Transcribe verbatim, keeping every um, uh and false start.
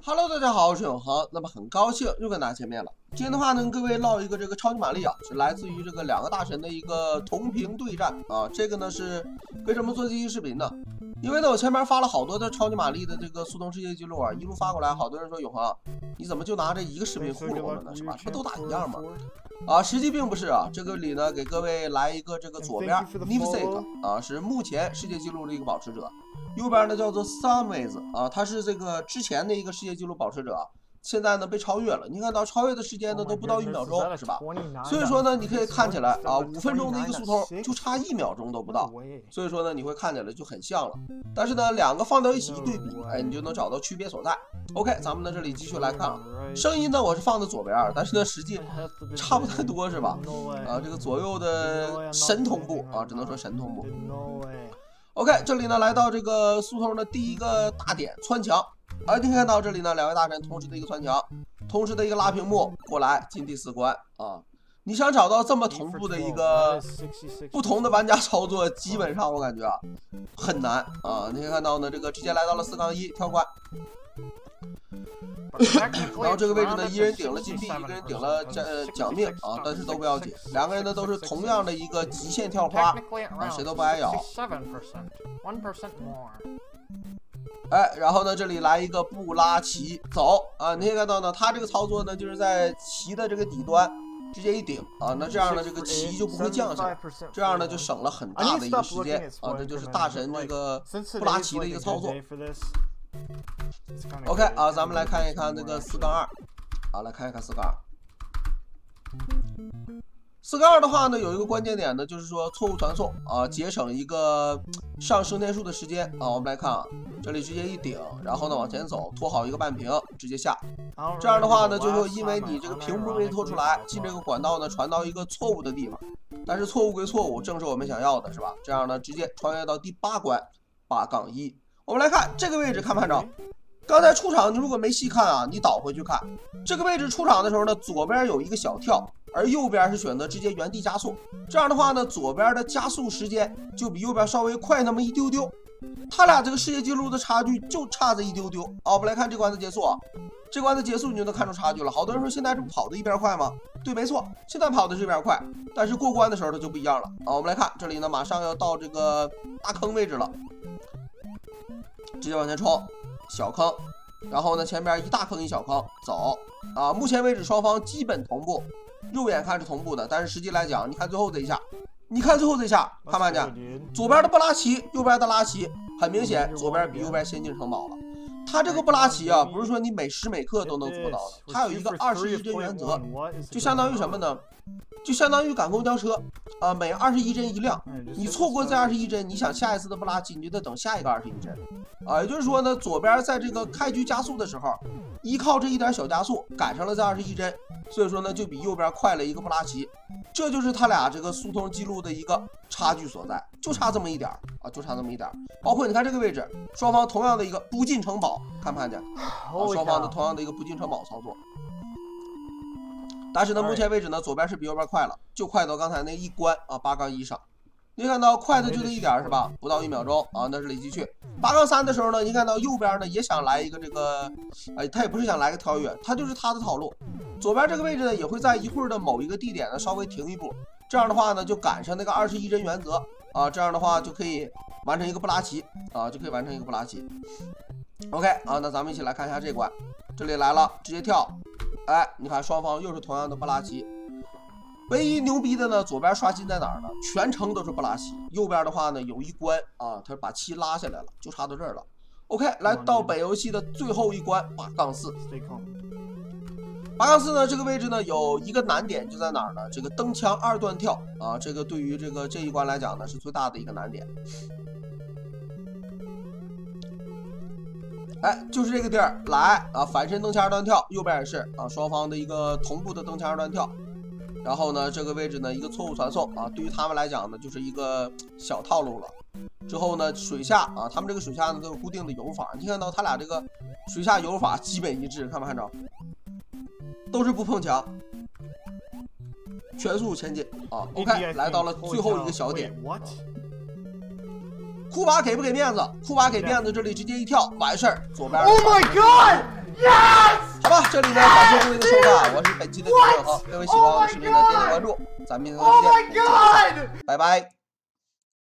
Hello， 大家好，我是永恒。那么很高兴又跟大家见面了。今天的话呢，跟各位唠一个这个超级玛丽啊，是来自于这个两个大神的一个同屏对战啊。这个呢是为什么做这期视频呢？因为呢我前面发了好多的超级玛丽的这个速通世界纪录啊，一路发过来，好多人说永恒，你怎么就拿这一个视频糊弄我们呢？是吧？这不都打一样吗？啊，实际并不是啊。这个里呢给各位来一个这个左边 Nifsake 啊，是目前世界纪录的一个保持者。 右边呢叫做 Sunways 啊，他是这个之前的一个世界纪录保持者，现在呢被超越了。你看到超越的时间呢都不到一秒钟，是吧？所以说呢，你可以看起来啊，五分钟的一个速通就差一秒钟都不到，所以说呢，你会看起来就很像了。但是呢，两个放到一起一对比，哎，你就能找到区别所在。OK， 咱们呢这里继续来看啊，声音呢我是放的左边，但是呢实际差不太多，是吧？啊，这个左右的神同步啊，只能说神同步。 OK， 这里呢来到这个速通的第一个大点穿墙，而你可以看到这里呢两位大神同时的一个穿墙，同时的一个拉屏幕过来进第四关啊。你想找到这么同步的一个不同的玩家操作，基本上我感觉啊很难啊。你可以看到呢，这个直接来到了四杠一跳关。 然后这个位置呢，一人顶了金币，一个人顶了奖呃奖命啊，但是都不要紧，两个人呢都是同样的一个极限跳花啊，谁都不挨咬。哎，然后呢，这里来一个布拉奇走啊，你可以看到呢，他这个操作呢，就是在旗的这个底端直接一顶啊，那这样呢，这个旗就不会降下来，这样呢就省了很大的一个时间啊，这就是大神这个布拉奇的一个操作。 OK 啊，咱们来看一看那个四杠二，啊，来看一看四杠二。四杠二的话呢，有一个关键点呢，就是说错误传送啊，节省一个上升天数的时间啊。我们来看啊，这里直接一顶，然后呢往前走，拖好一个半屏，直接下。这样的话呢，就会因为你这个屏幕没拖出来，进这个管道呢传到一个错误的地方，但是错误归错误，正是我们想要的，是吧？这样呢，直接穿越到第八关八杠一。我们来看这个位置，看不看着？ 刚才出场，你如果没细看啊，你倒回去看，这个位置出场的时候呢，左边有一个小跳，而右边是选择直接原地加速。这样的话呢，左边的加速时间就比右边稍微快那么一丢丢，他俩这个世界纪录的差距就差这一丢丢啊。我们来看这关的结束啊，这关的结束你就能看出差距了。好多人说现在这不跑的一边快吗？对，没错，现在跑的这边快，但是过关的时候它就不一样了啊。我们来看这里呢，马上要到这个大坑位置了，直接往前冲。 小坑，然后呢，前边一大坑一小坑，走啊！目前为止双方基本同步，肉眼看是同步的，但是实际来讲，你看最后这一下，你看最后这一下，看没看见？左边的布拉奇，右边的拉奇，很明显，左边比右边先进城堡了。他这个布拉奇啊，不是说你每时每刻都能做到的，它有一个二十一帧原则，就相当于什么呢？ 就相当于赶公交车啊、呃，每二十一帧一辆，你错过这二十一帧，你想下一次的布拉奇，你就得等下一个二十一帧啊。也就是说呢，左边在这个开局加速的时候，依靠这一点小加速赶上了这二十一帧，所以说呢，就比右边快了一个布拉奇，这就是他俩这个速通记录的一个差距所在，就差这么一点啊，就差这么一点。包括你看这个位置，双方同样的一个不进城堡，看不看见？啊，双方的同样的一个不进城堡操作。 但是呢，目前为止呢，左边是比右边快了，就快到刚才那一关啊，八杠一上。你看到快的就这一点是吧？不到一秒钟啊，那是累积去。八杠三的时候呢，你看到右边呢也想来一个这个，哎，他也不是想来个跳跃，他就是他的套路。左边这个位置呢，也会在一会儿的某一个地点呢稍微停一步，这样的话呢就赶上那个二十一帧原则啊，这样的话就可以完成一个布拉奇啊，就可以完成一个布拉奇。OK 啊，那咱们一起来看一下这关，这里来了，直接跳。 哎，你看双方又是同样的布拉奇，唯一牛逼的呢，左边刷新在哪儿呢？全程都是布拉奇，右边的话呢有一关啊，他把七拉下来了，就差到这儿了。OK， 来到本游戏的最后一关八杠四。八杠四呢，这个位置呢有一个难点就在哪儿呢？这个蹬墙二段跳啊，这个对于这个这一关来讲呢是最大的一个难点。 哎，就是这个地儿来啊，反身蹬墙二段跳，右边也是啊，双方的一个同步的蹬墙二段跳。然后呢，这个位置呢一个错误传送啊，对于他们来讲呢就是一个小套路了。之后呢，水下啊，他们这个水下呢都有固定的游法，你看到他俩这个水下游法基本一致，看没看着？都是不碰墙，全速前进啊。OK， 来到了最后一个小点。库巴给不给面子？库巴给面子，这里直接一跳完事儿，左边。 Oh my god！ 好吧，这里呢，感谢各位的收看，我是本期的主持人何，各位喜欢我的视频呢，点点关注，咱们明天再见，拜拜。